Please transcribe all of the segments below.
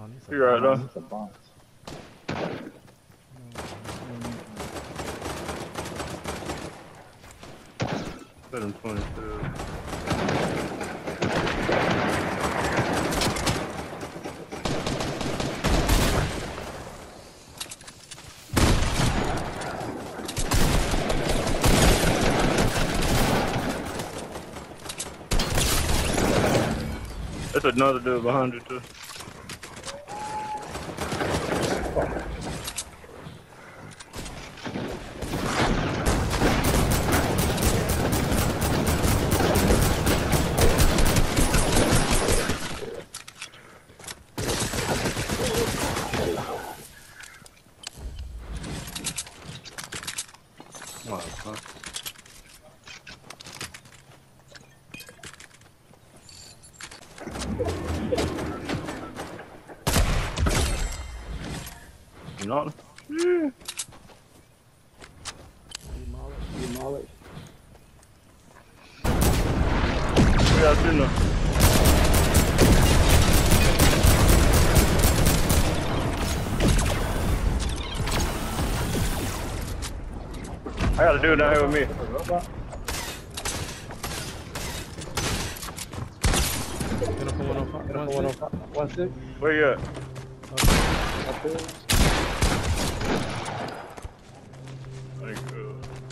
You right though. It's a box. Put him 22. There's another dude behind you too. Oh, fuck. Not. Yeah. Demolish. We got two now. I got a dude down here with me. Where you at? Up there. Thank you.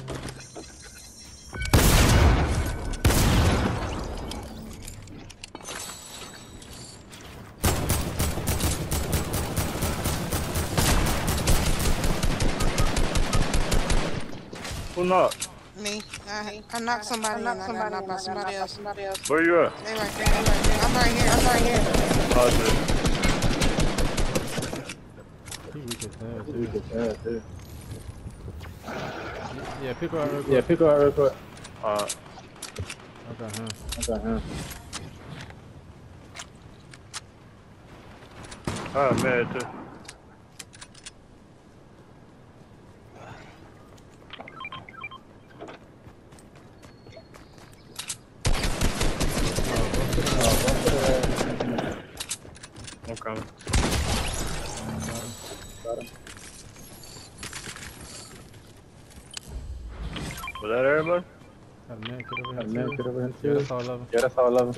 Who knocked? Me. I knocked somebody and I got knocked by somebody else. Where you at? They right there. I'm right here. Oh, shit. We could pass too. Yeah, pick her out real quick. Yeah, pick her out real quick. Okay, I'm mad too. I'm coming. Got him. Was that everybody? Got a man kid over here. Got a man kid over here Yeah, too. that's all 11. Yeah, that's all 11.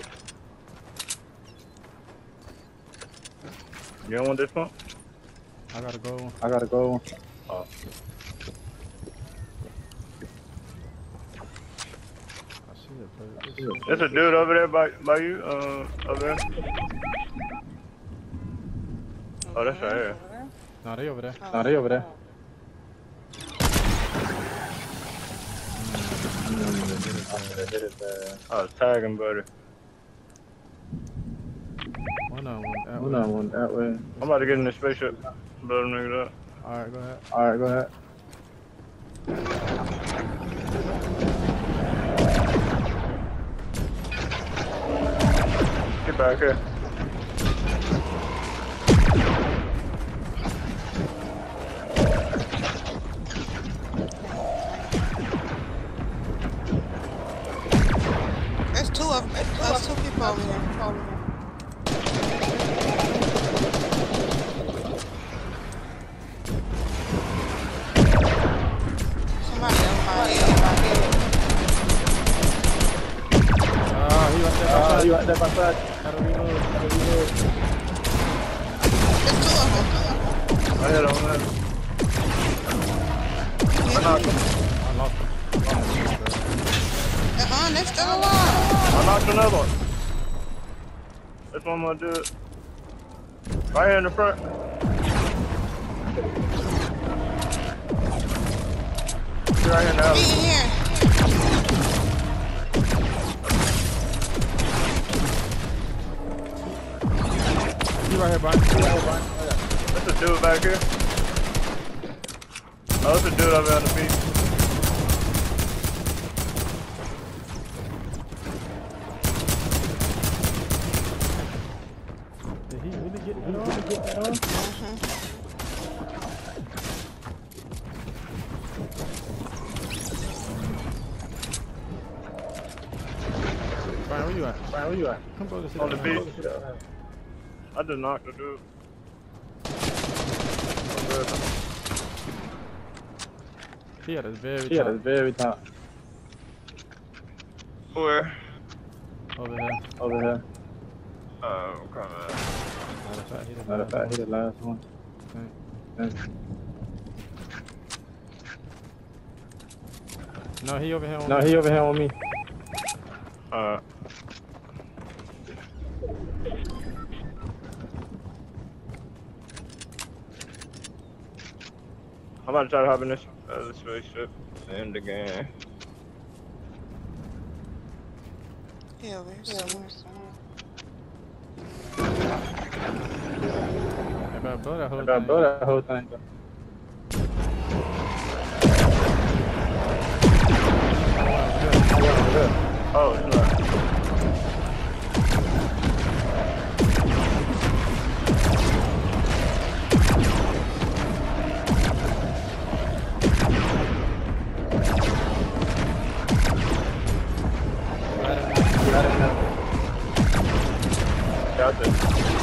You don't want this one? I gotta go. Oh. I see it, but There's a dude over there by you, over there. Oh, that's right here. No, they over there. They over there. Oh, tag him, buddy. One on one. That One way. on one that way. I'm about to get in this spaceship. Blow them niggas up. Alright, go ahead. Alright, go ahead. Get back here. There's two of them. There's two people over here. Somebody else behind you. He right there. He right there by side. Gotta reload. There's two of them. I hit on that. I knocked him. I lost him. They're still alive. I knocked another one. This one I'm gonna do it. Right here in the front. Right here in the alley. Be here. You right here, Brian. There's a dude back here. Oh, there's a dude over on the beach. Did he really get that on? Brian, where you at? Brian, where you at? Come go to sit On the down. beach. I just knocked the dude. He at his very He top. at his very top. Where? Over here. Over here. I'm coming. Matter of fact, he the Matter of last fact, he one. the last one. Okay. No, he over here on No, me. he over here on me. I'm about to try to hop in this spaceship. End the game. Yeah, somewhere. I better blow that whole I gotta thing. blow that whole thing. Oh, it's not. Got it.